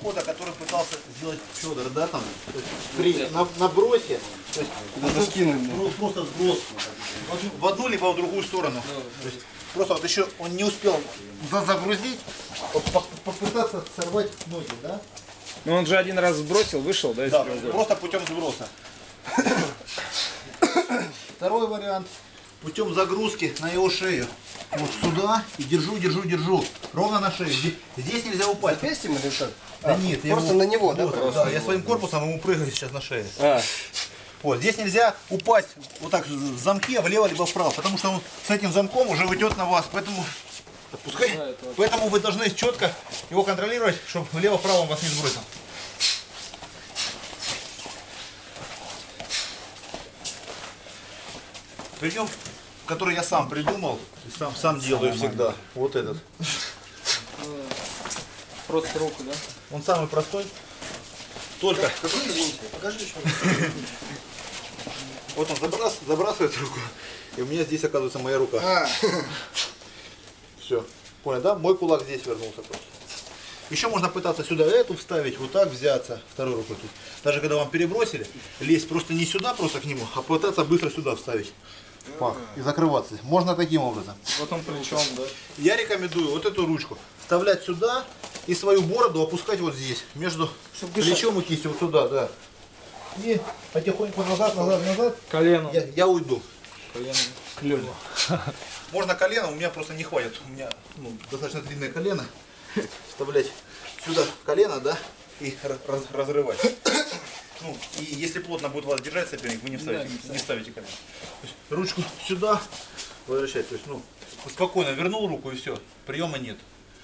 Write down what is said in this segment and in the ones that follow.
подхода, который пытался сделать Федор, да, там, то есть при набросе, то есть просто сброс в одну либо в другую сторону. То есть просто вот еще он не успел загрузить, попытаться сорвать ноги, да? Ну он же один раз сбросил, вышел, да? Да, просто путем сброса. Второй вариант. Путем загрузки на его шею. Вот сюда и держу. Ровно на шею. Здесь нельзя упасть. Запястьем или что? Да нет, просто на него, да? Вот, да, я своим корпусом ему прыгаю сейчас на шею. Вот, здесь нельзя упасть вот так в замке влево либо вправо, потому что он с этим замком уже уйдет на вас. Поэтому отпускай. Поэтому вы должны четко его контролировать, чтобы влево-вправо он вас не сбросил. Прием, который я сам придумал, сам делаю всегда. Вот этот. Просто руку, да? Он самый простой. Только. Какой, извините? Покажи еще. Вот он забрасывает руку, и у меня здесь оказывается моя рука. Все. Понял, да? Мой кулак здесь вернулся просто. Еще можно пытаться сюда эту вставить, вот так взяться, второй рукой тут. Даже когда вам перебросили, лезть просто не сюда, просто к нему, а пытаться быстро сюда вставить. Пах, и закрываться. Можно таким образом. Вот он причем, да? Я рекомендую вот эту ручку вставлять сюда и свою бороду опускать вот здесь, между плечом и кистью, вот туда, да. И потихоньку назад. Колено. Я уйду. Колено. Клево. Можно колено, у меня просто не хватит. У меня достаточно длинное колено. Вставлять сюда колено, да, и разрывать. Ну, и если плотно будет вас держать соперник, вы не ставите колено. То есть, ручку сюда возвращать. То есть, ну, спокойно вернул руку и все. Приема нет.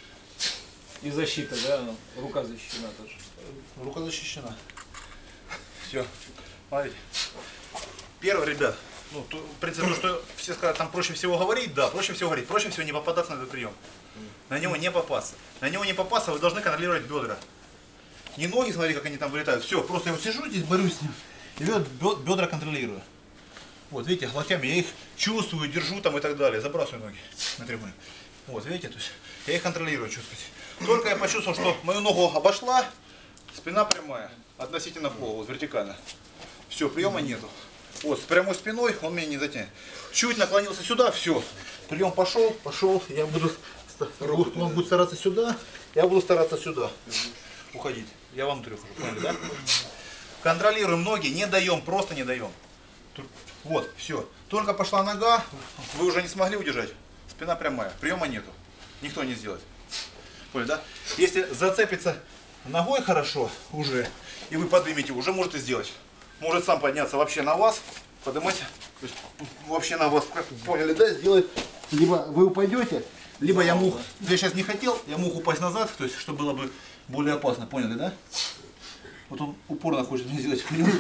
И защита, да? Рука защищена тоже. Рука защищена. Все. Смотрите. Первый, ребят, ну, в принципе, то, что все сказали, там проще всего говорить, да, проще всего говорить, проще всего не попадаться на этот прием. На него не попасться. На него не попасться, вы должны контролировать бедра. Не ноги, смотри, как они там вылетают. Все, просто я вот сижу здесь, борюсь с ним. И бедра контролирую. Вот, видите, локтями я их чувствую, держу там и так далее. Забрасываю ноги напрямую. Вот, видите, то есть я их контролирую чувствовать. Только я почувствовал, что мою ногу обошла, спина прямая, относительно пола, вот вертикально. Все, приема нету. Вот, с прямой спиной он меня не затянет. Чуть наклонился сюда, все. Прием пошел, я буду, он будет стараться сюда, я буду стараться сюда уходить. Я внутрь ухожу, поняли, да? Контролируем ноги, не даем, просто не даем. Вот, все. Только пошла нога, вы уже не смогли удержать. Спина прямая, приема нету. Никто не сделает. Поняли, да? Если зацепится ногой хорошо уже, и вы поднимете, уже можете сделать. Может сам подняться вообще на вас, поднимать, то есть вообще на вас, как поняли, да, сделать. Либо вы упадете, либо я мог, я сейчас не хотел, я мог упасть назад, то есть, что было бы более опасно, поняли, да? Вот он упорно хочет мне сделать. Поняли,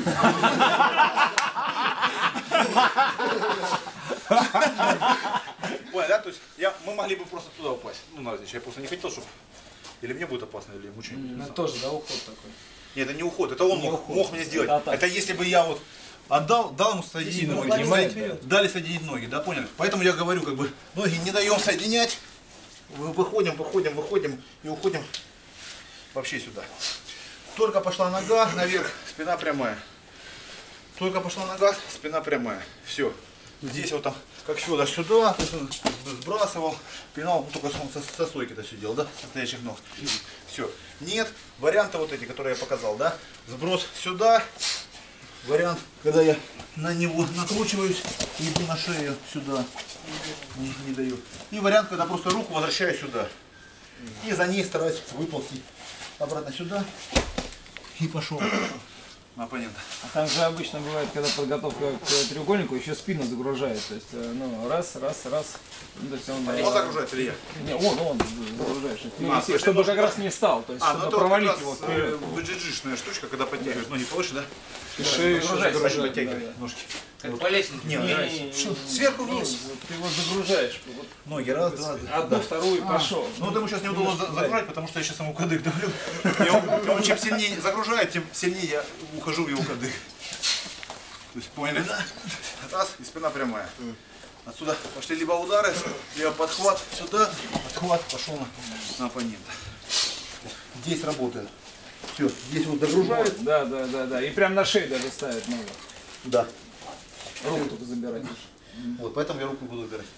да? То есть мы могли бы просто туда упасть. Ну, навзничь, я просто не хотел, чтобы или мне будет опасно, или ему что-нибудь. Ну, тоже, да, уход такой. Нет, это не уход, это он мог мне сделать. Это если бы я вот дал ему соединить ноги, понимаете? Дали соединить ноги, да, поняли? Поэтому я говорю, как бы, ноги не даем соединять, выходим и уходим вообще сюда. Только пошла нога наверх, спина прямая. Только пошла нога, спина прямая. Все. Здесь вот там, как Федор сюда, то есть он сбрасывал, пинал, только он со стойки-то все делал, да, со стоящих ног. Все. Нет, варианты вот эти, которые я показал, да, сброс сюда, вариант, когда я на него накручиваюсь, иду на шею сюда, не даю. И вариант, когда просто руку возвращаю сюда. И за ней стараюсь выползти обратно сюда и пошел. Оппонента. А там же обычно бывает, когда подготовка к треугольнику, еще спину загружает. То есть, ну, раз. Ну, то есть он загружает или я? Не, он загружает. Чтобы как раз не встал. То есть, чтобы провалить его вперед. Джиджишная штучка, когда подтягиваешь ноги повыше, да? Шею подтягивай ножки. Как по лестнице. Не, сверху вниз. Ты его загружаешь. Ноги раз, два. Одну, вторую, пошел. Ну, вот ему сейчас неудобно загружать, потому что я сейчас ему кадык давлю. И он чем сильнее загружает, тем сильнее я ухожу в его кадык. То есть, поняли, да? Раз, и спина прямая. Отсюда пошли либо удары, либо подхват сюда, подхват пошел на оппонента. Здесь работает. Все, здесь вот загружают. Вот, да, да, да, да. И прям на шею даже ставить надо. Да. Руку только забирать. Вот, поэтому я руку буду убирать.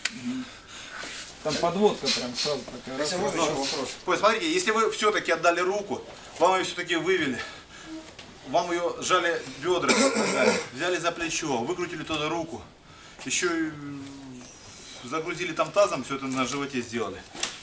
Там подводка прям сразу такая. Раз, Можно еще вопрос? Ой, смотрите, если вы все-таки отдали руку, вам ее все-таки вывели, вам ее сжали бедра, взяли за плечо, выкрутили туда руку, еще и загрузили там тазом, все это на животе сделали.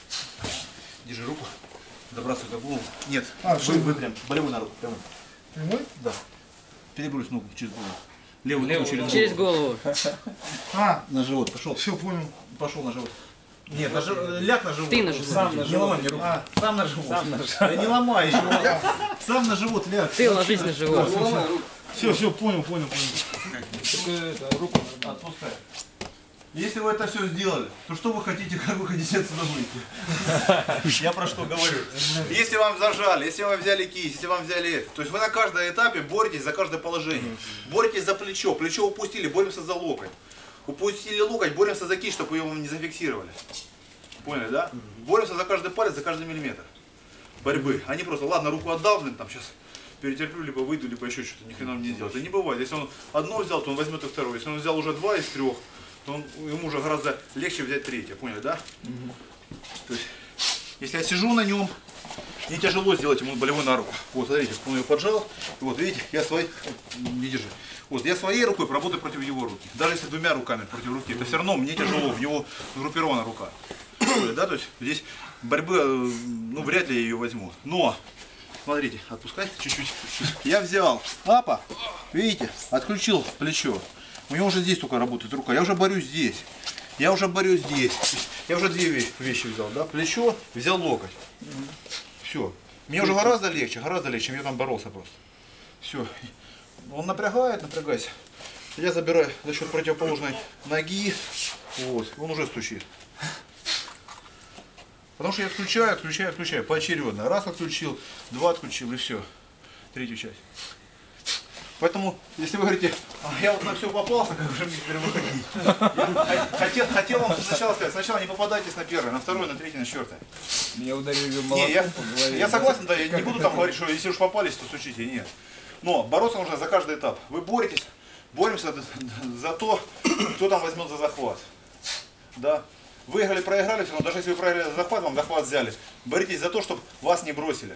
Держи руку, добрасывай за голову. Нет, вы прям, болевой на руку, прямо. Прямой? Да. Перебрось ногу через голову. Левую ногу Через голову. А, на живот, пошел. все понял. Пошел на живот. Нет, ляг на живот. Ты на живот. Сам на Не живот. ломай мне руку. Сам на живот. Сам на живот. Да не ломай еще. Сам на живот ляг. Ты ложись на живот. Все, понял. Только это, руку надо. Отпускай. Если вы это все сделали, то что вы хотите, как вы хотите отсюда выйти? Я про что говорю. Если вам зажали, если вам взяли кисть, если вам взяли это, то есть вы на каждом этапе боретесь за каждое положение. Боретесь за плечо, плечо упустили, боремся за локоть. Упустили локоть, боремся за кисть, чтобы ее вам не зафиксировали. Поняли, да? Боремся за каждый палец, за каждый миллиметр борьбы. А не просто, ладно, руку отдал, блин, там сейчас перетерплю, либо выйду, либо еще что-то, ни хрена мне не сделать. Это не бывает. Если он одно взял, то он возьмет и второе. Если он взял уже 2 из 3, то ему уже гораздо легче взять 3. Поняли, да? То есть, если я сижу на нем, мне тяжело сделать ему болевой на руку. Вот, смотрите, он ее поджал. И вот, видите, я своей... Не держи. Вот, я своей рукой работаю против его руки. Даже если 2 руками против руки, это все равно мне тяжело, в него сгруппирована рука. Поняли, да? То есть, здесь борьбы, ну, вряд ли я ее возьму. Но, смотрите, отпускай чуть-чуть. Я взял, апа, видите, отключил плечо. У него уже здесь только работает рука. Я уже борюсь здесь. Я уже борюсь здесь. Я уже 2 вещи взял, да? Плечо, взял локоть. Все. Мне уже гораздо легче, чем я там боролся просто. Все. Он напрягайся. Я забираю за счет противоположной ноги. Вот. Он уже стучит. Потому что я отключаю поочередно. Раз отключил, 2 отключил и все. 3-ю часть. Поэтому, если вы говорите, я вот на все попался, как же мне теперь выходить? Я хотел вам сначала сказать, сначала не попадайтесь на 1, на 2, на 3, на 4. Меня ударили молотком Не, по голове. я согласен, да, я не буду там говорить, что если уж попались, то стучите, нет. Но бороться нужно за каждый этап. Вы боремся за то, кто там возьмет за захват. Да. Выиграли, проиграли, все равно, даже если вы проиграли за захват, вам захват взяли. Боритесь за то, чтобы вас не бросили.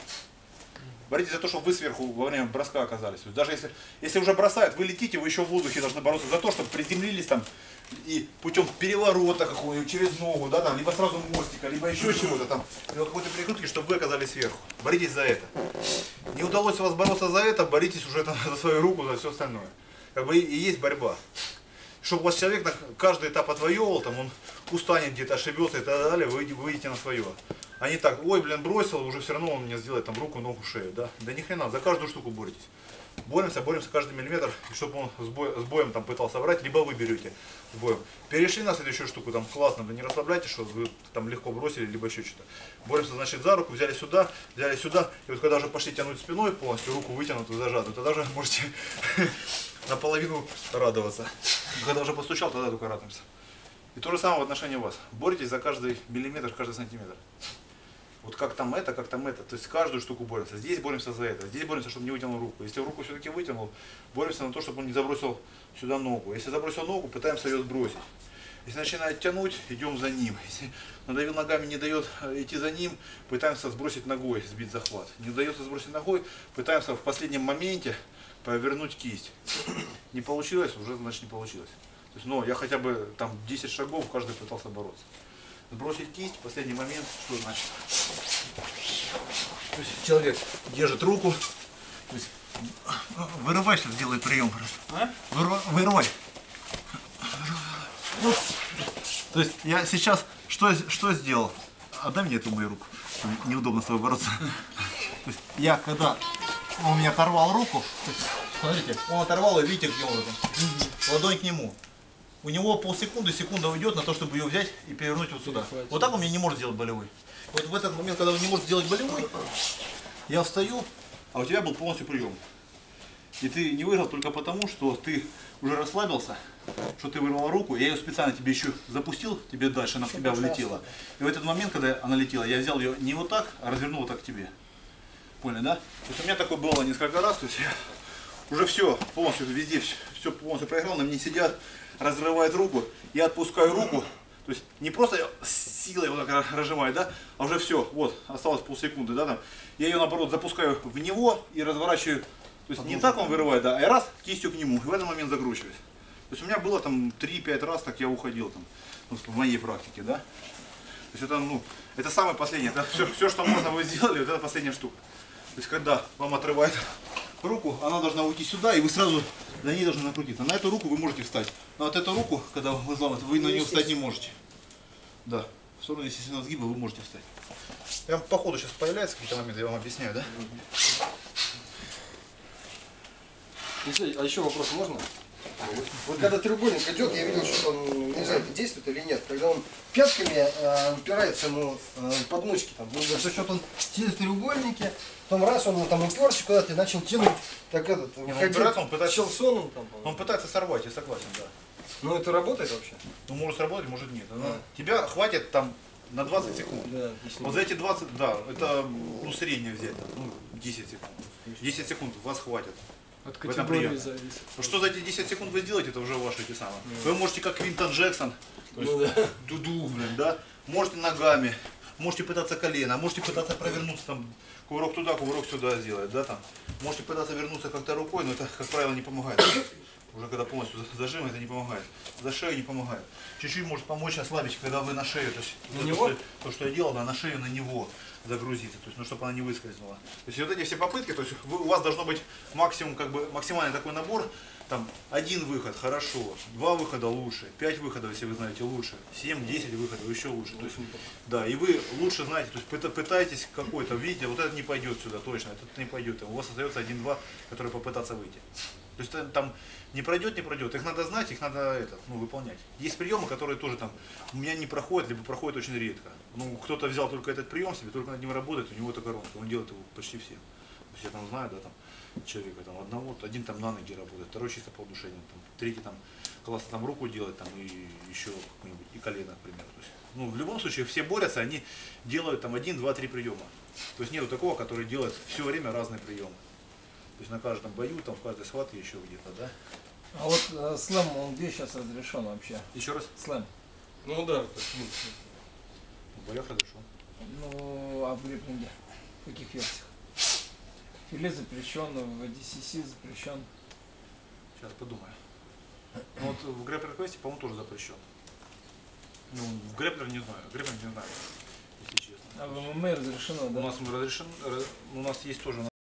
Боритесь за то, чтобы вы сверху во время броска оказались. То есть даже если уже бросают, вы летите, вы еще в воздухе должны бороться за то, чтобы приземлились там и путем переворота какого-нибудь через ногу, да, там, либо сразу мостика, либо еще чего-то там, либо какой-то прикрутки, чтобы вы оказались сверху. Боритесь за это. Не удалось у вас бороться за это, боритесь уже там, за свою руку, за все остальное. Как бы и есть борьба. Чтобы у вас человек на каждый этап отвоевывал, там он устанет где-то, ошибется и так далее, вы выйдете на свое. А не так, ой, блин, бросил, уже все равно он мне сделает там руку, ногу, шею, да? Да ни хрена, за каждую штуку боретесь. Боремся каждый миллиметр, чтобы он с боем там пытался брать, либо вы берете с боем. Перешли на следующую штуку, там классно, вы не расслабляйтесь, что вы там легко бросили, либо еще что-то. Боремся, значит, за руку, взяли сюда, и вот когда уже пошли тянуть спиной полностью, руку вытянутую, зажатую, тогда уже можете наполовину радоваться. Когда уже постучал, тогда только радуемся. И то же самое в отношении вас. Боретесь за каждый миллиметр, каждый сантиметр. Вот как там это. То есть каждую штуку боремся. Здесь боремся за это. Здесь боремся, чтобы не вытянул руку. Если руку все-таки вытянул, боремся на то, чтобы он не забросил сюда ногу. Если забросил ногу, пытаемся ее сбросить. Если начинает тянуть, идем за ним. Если надавил ногами, не дает идти за ним, пытаемся сбросить ногой, сбить захват. Не удается сбросить ногой, пытаемся в последнем моменте повернуть кисть. Не получилось, уже значит не получилось. То есть, но я хотя бы там 10 шагов, каждый пытался бороться. Сбросить кисть, последний момент, что значит? То есть человек держит руку, то есть, вырывай, сейчас делает прием просто. Вырывай. То есть я сейчас что сделал? Отдай мне эту мою руку. Неудобно с тобой бороться. То есть я когда он у меня оторвал руку, смотрите, он оторвал ее, видите, каким образом? Ладонь к нему. У него полсекунды, секунда уйдет на то, чтобы ее взять и перевернуть вот сюда. Вот так он мне не может сделать болевой. Вот в этот момент, когда он не может сделать болевой, я встаю, а у тебя был полностью прием. И ты не выиграл только потому, что ты уже расслабился, что ты вырвал руку, я ее специально тебе еще запустил, тебе дальше, она в тебя влетела. И в этот момент, когда она летела, я взял ее не вот так, а развернул вот так к тебе. Поняли, да? То есть у меня такое было несколько раз, то есть я уже все, полностью везде, все полностью проиграл, на мне сидят, разрывают руку, я отпускаю руку, то есть не просто силой вот так разжимаю, да, а уже все, вот, осталось полсекунды, да, там, я ее наоборот запускаю в него и разворачиваю, то есть не так он вырывает, да, а я раз кистью к нему, и в этот момент закручиваюсь. То есть у меня было там 3-5 раз, так я уходил там, ну, в моей практике, да. То есть это, ну, это самое последнее, это все, что можно вы сделали, вот это последняя штука. То есть когда вам отрывает руку, она должна уйти сюда, и вы сразу на ней должны накрутиться. На эту руку вы можете встать. Но вот эту руку, когда вы взломаете, вы на нее встать не можете. Да, в сторону естественного сгиба вы можете встать. Прям по ходу сейчас появляются какие-то моменты, я вам объясняю, да? А еще вопрос можно? Вот когда треугольник идет, я видел, что он, не знаю, это действует или нет, когда он пятками упирается ему под мышки, там, ну, за счет он сидит в треугольнике, потом раз он там уперся куда-то и начал тянуть, так этот, он пытается, Челсоном там, он пытается сорвать, я согласен, да. Ну это работает вообще? Ну может сработать, может нет. Тебя хватит там на 20 секунд. Да, вот за эти 20, да, это ну, среднее взять, там, ну, 10 секунд. 10 секунд вас хватит. От в этом категории приеме. зависит. Что за эти 10 секунд вы сделаете, это уже ваши эти самые. Вы можете как Квинтон Джексон, то есть, дуду, блин, да, можете ногами, можете пытаться колено, можете пытаться провернуться там, кувырок туда, кувырок сюда сделать, да, там. Можете пытаться вернуться как-то рукой, но это, как правило, не помогает. Уже когда полностью зажим, это не помогает. За шею не помогает. Чуть-чуть может помочь ослабить, когда вы на шею, то есть то, что я делал, да, на шею на него загрузиться, то есть, ну, чтобы она не выскользнула. То есть вот эти все попытки, то есть у вас должно быть максимум, как бы максимальный такой набор, там 1 выход хорошо, 2 выхода лучше, 5 выходов, если вы знаете, лучше, 7-10 выходов еще лучше. То есть, да, и вы лучше знаете, то есть пытаетесь какой-то, видите, вот этот не пойдет сюда точно, этот не пойдет, у вас остается 1-2, которые попытаться выйти. То есть там не пройдет, их надо знать, их надо выполнять. Есть приемы, которые тоже там у меня не проходят, либо проходят очень редко. Ну, кто-то взял только этот прием себе, только над ним работает, у него это коронка, он делает его почти все. То есть я там знаю, да, там человека там один там на ноги работает, второй чисто по удушению, там, третий там классно там руку делает, там и еще какой-нибудь, и колено, например. То есть, ну, в любом случае все борются, они делают там 1, 2, 3 приема. То есть нету такого, который делает все время разные приемы. То есть на каждом бою, там в каждой схватке еще где-то, да? А вот слэм, он где сейчас разрешен вообще? Еще раз? Слэм. Ну да. В боях разрешен. Ну, а в гриплинге? В каких версиях? Филе запрещен, в DCC запрещен. Сейчас подумаю. Ну, вот в Grappler Quest, по-моему, тоже запрещен. Ну, в Grappler не знаю, если честно. А в ММА разрешено, да? У нас разрешен, у нас есть тоже